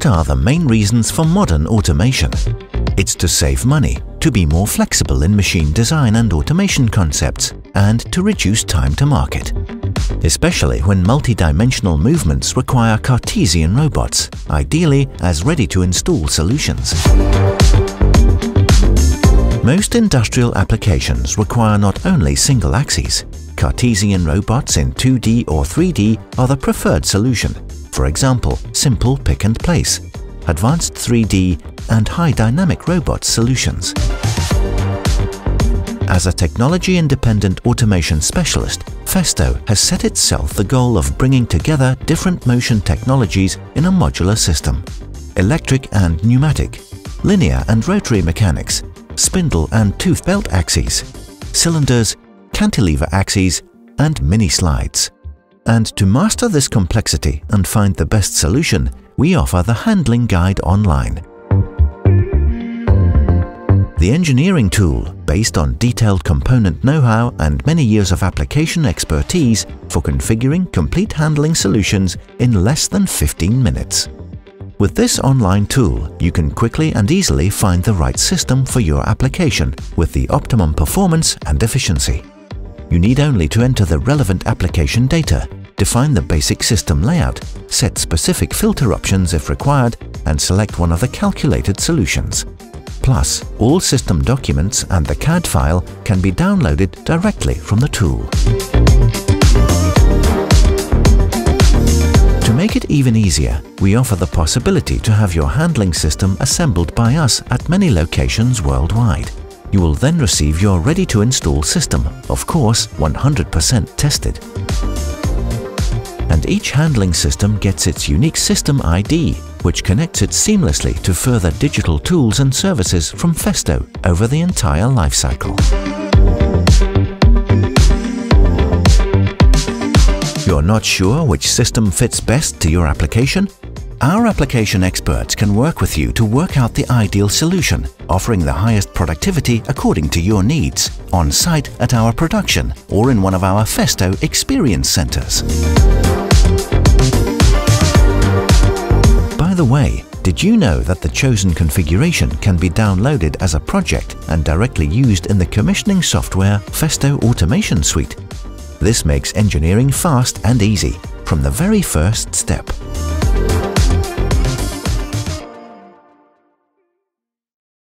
What are the main reasons for modern automation? It's to save money, to be more flexible in machine design and automation concepts, and to reduce time to market. Especially when multi-dimensional movements require Cartesian robots, ideally as ready-to-install solutions. Most industrial applications require not only single axes. Cartesian robots in 2D or 3D are the preferred solution. For example, simple pick and place, advanced 3D and high dynamic robot solutions. As a technology-independent automation specialist, Festo has set itself the goal of bringing together different motion technologies in a modular system: electric and pneumatic, linear and rotary mechanics, spindle and tooth belt axes, cylinders, cantilever axes, and mini slides. And to master this complexity and find the best solution, we offer the handling guide online. The engineering tool, based on detailed component know-how and many years of application expertise for configuring complete handling solutions in less than 15 minutes. With this online tool, you can quickly and easily find the right system for your application with the optimum performance and efficiency. You need only to enter the relevant application data, define the basic system layout, set specific filter options if required, and select one of the calculated solutions. Plus, all system documents and the CAD file can be downloaded directly from the tool. To make it even easier, we offer the possibility to have your handling system assembled by us at many locations worldwide. You will then receive your ready-to-install system, of course 100% tested. And each handling system gets its unique system ID, which connects it seamlessly to further digital tools and services from Festo over the entire lifecycle. You're not sure which system fits best to your application? Our application experts can work with you to work out the ideal solution, offering the highest productivity according to your needs, on site at our production or in one of our Festo experience centers. By the way, did you know that the chosen configuration can be downloaded as a project and directly used in the commissioning software Festo Automation Suite? This makes engineering fast and easy from the very first step.